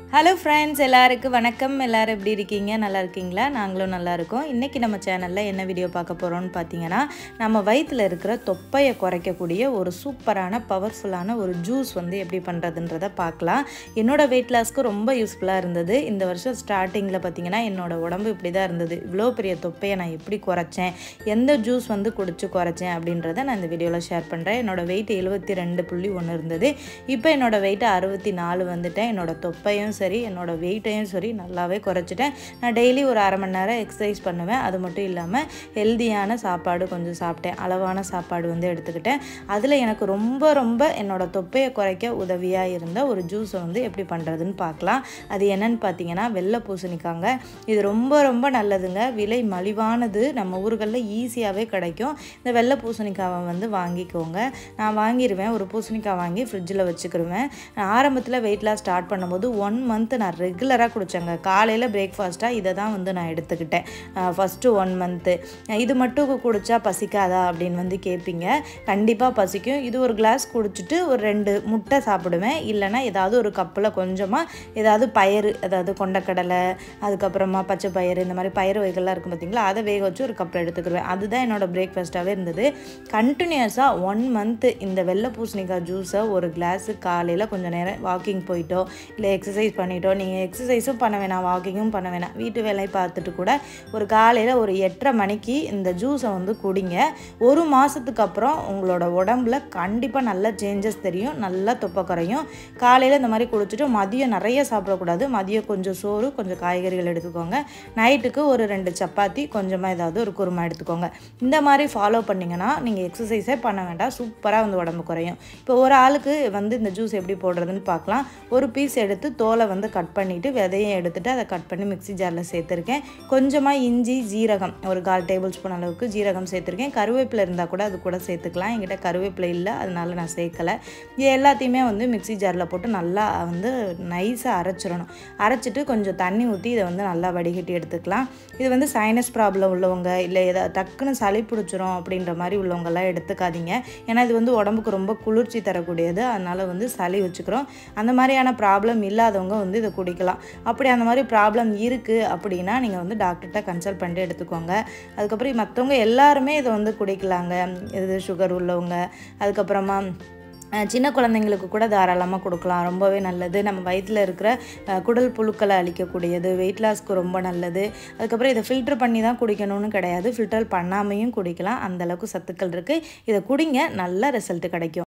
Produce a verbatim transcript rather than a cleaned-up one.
Hello friends, எல்லாருக்கும் வணக்கம். எல்லோரும் எப்படி இருக்கீங்க? நல்லா இருக்கீங்களா? நாங்களும் நல்லா இருக்கோம். இன்றைக்கி நம்ம சேனலில் என்ன வீடியோ பார்க்க போகிறோம்னு பார்த்தீங்கன்னா, நம்ம வயிற்றில் இருக்கிற தொப்பையை குறைக்கக்கூடிய ஒரு சூப்பரான பவர்ஃபுல்லான ஒரு ஜூஸ் வந்து எப்படி பண்ணுறதுன்றதை பார்க்கலாம். என்னோடய வெயிட் லாஸ்க்கு ரொம்ப யூஸ்ஃபுல்லாக இருந்தது. இந்த வருஷம் ஸ்டார்டிங்கில் பார்த்தீங்கன்னா என்னோடய உடம்பு இப்படி தான் இருந்தது. இவ்வளோ பெரிய தொப்பையை நான் எப்படி குறைச்சேன், எந்த ஜூஸ் வந்து குடிச்சு குறைச்சேன் அப்படின்றத நான் இந்த வீடியோவில் ஷேர் பண்ணுறேன். என்னோடய வெயிட் எழுபத்தி ரெண்டு புள்ளி ஒன்று இருந்தது. இப்போ என்னோடய வெயிட் அறுபத்தி நாலு வந்துட்டேன். என்னோடய தொப்பையும் சரி, என்னோட வெயிட்டையும் சரி நல்லாவே குறைச்சிட்டேன். நான் டெய்லி ஒரு அரை மணி நேரம் எக்ஸசைஸ் பண்ணுவேன். அது மட்டும் இல்லாமல் ஹெல்தியான சாப்பாடு கொஞ்சம் சாப்பிட்டேன். அளவான சாப்பாடு வந்து எடுத்துக்கிட்டேன். அதில் எனக்கு ரொம்ப ரொம்ப என்னோட தொப்பையை குறைக்க உதவியாக இருந்த ஒரு ஜூஸை வந்து எப்படி பண்ணுறதுன்னு பார்க்கலாம். அது என்னன்னு பார்த்தீங்கன்னா வெள்ளை பூசணிக்காங்க. இது ரொம்ப ரொம்ப நல்லதுங்க. விலை மலிவானது, நம்ம ஊர்களில் ஈஸியாகவே கிடைக்கும். இந்த வெள்ளை பூசணிக்காவை வந்து வாங்கிக்கோங்க. நான் வாங்கிடுவேன். ஒரு பூசணிக்காய் வாங்கி ஃப்ரிட்ஜில் வச்சுக்கிடுவேன். ஆரம்பத்தில் வெயிட் லாஸ் ஸ்டார்ட் பண்ணும்போது ஒன் மந்த்து நான் ரெகுலராக குடித்தேங்க. காலையில் பிரேக்ஃபாஸ்ட்டாக இதை தான் வந்து நான் எடுத்துக்கிட்டேன். ஃபஸ்ட்டு ஒன் மந்த்து இது மட்டும் குடித்தா பசிக்காதா அப்படின்னு வந்து கேட்பீங்க. கண்டிப்பாக பசிக்கும். இது ஒரு கிளாஸ் குடிச்சிட்டு ஒரு ரெண்டு முட்டை சாப்பிடுவேன். இல்லைனா ஏதாவது ஒரு கப்பில் கொஞ்சமாக ஏதாவது பயிறு, அதாவது கொண்டக்கடலை, அதுக்கப்புறமா பச்சை பயிறு, இந்த மாதிரி பயிறு வகைகள்லாம் இருக்கும் பார்த்திங்களா, அதை வேக வச்சு ஒரு கப்பில் எடுத்துக்கிடுவேன். அதுதான் என்னோடய பிரேக்ஃபாஸ்ட்டாகவே இருந்தது. கண்டினியூஸாக ஒன் மந்த்து இந்த வெள்ளை பூசணிக்காய் ஜூஸை ஒரு கிளாஸு காலையில் கொஞ்சம் நேரம் வாக்கிங் போயிட்டோ இல்லை எக்ஸசைஸ் பண்ணிட்டோம். நீங்கள் எக்ஸசைஸும் பண்ண வேணாம், வாக்கிங்கும் பண்ண வேணாம், வீட்டு வேலையை பார்த்துட்டு கூட ஒரு காலையில் ஒரு எட்டரை மணிக்கு இந்த ஜூஸை வந்து குடிங்க. ஒரு மாதத்துக்கு அப்புறம் உங்களோட உடம்புல கண்டிப்பாக நல்ல சேஞ்சஸ் தெரியும். நல்லா தொப்பை குறையும். காலையில் இந்த மாதிரி குடிச்சிட்டு மதியம் நிறைய சாப்பிடக்கூடாது. மதியம் கொஞ்சம் சோறு, கொஞ்சம் காய்கறிகள் எடுத்துக்கோங்க. நைட்டுக்கு ஒரு ரெண்டு சப்பாத்தி, கொஞ்சமாக ஏதாவது ஒரு குருமா எடுத்துக்கோங்க. இந்த மாதிரி ஃபாலோ பண்ணிங்கன்னா நீங்கள் எக்ஸசைஸே பண்ண வேண்டாம், சூப்பராக வந்து உடம்பு குறையும். இப்போ ஒரு ஆளுக்கு வந்து இந்த ஜூஸ் எப்படி போடுறதுன்னு பார்க்கலாம். ஒரு பீஸ் எடுத்து தோலை வந்து கட் பண்ணிவிட்டு விதையை எடுத்துகிட்டு அதை கட் பண்ணி மிக்ஸி ஜாரில் சேர்த்துருக்கேன். கொஞ்சமாக இஞ்சி, ஜீரகம், ஒரு கால் டேபிள் ஸ்பூன் அளவுக்கு ஜீரகம் சேர்த்துருக்கேன். கருவேப்பிலை இருந்தால் கூட அது கூட சேர்த்துக்கலாம். என்கிட்ட கருவேப்பிலை இல்லை, அதனால நான் சேர்க்கலை. இது எல்லாத்தையுமே வந்து மிக்ஸி ஜாரில் போட்டு நல்லா வந்து நைஸாக அரைச்சிடணும். அரைச்சிட்டு கொஞ்சம் தண்ணி ஊற்றி இதை வந்து நல்லா வடிகட்டி எடுத்துக்கலாம். இது வந்து சைனஸ் ப்ராப்ளம் உள்ளவங்க, இல்லை ஏதாவது டக்குன்னு சளி பிடிச்சிரும் அப்படின்ற மாதிரி உள்ளவங்கெல்லாம் எடுத்துக்காதீங்க. ஏன்னா இது வந்து உடம்புக்கு ரொம்ப குளிர்ச்சி தரக்கூடியது. அதனால் வந்து சளி வச்சுக்கிறோம். அந்த மாதிரியான ப்ராப்ளம் இல்லாதவங்க வந்து இதை குடிக்கலாம். அப்படி அந்த மாதிரி ப்ராப்ளம் இருக்குது அப்படின்னா நீங்கள் வந்து டாக்டர்கிட்ட கன்சல்ட் பண்ணிட்டு எடுத்துக்கோங்க. அதுக்கப்புறம் மற்றவங்க எல்லாருமே இதை வந்து குடிக்கலாங்க. இது சுகர் உள்ளவங்க, அதுக்கப்புறமா சின்ன குழந்தைங்களுக்கு கூட தாராளமாக கொடுக்கலாம். ரொம்பவே நல்லது. நம்ம வயிற்றில் இருக்கிற குடல் புழுக்களை அழிக்கக்கூடியது, வெயிட் லாஸ்க்கு ரொம்ப நல்லது. அதுக்கப்புறம் இதை ஃபில்டர் பண்ணி தான் குடிக்கணும்னு கிடையாது, ஃபில்டர் பண்ணாமையும் குடிக்கலாம். அந்தளவுக்கு சத்துக்கள் இருக்குது. இதை குடிங்க, நல்ல ரிசல்ட் கிடைக்கும்.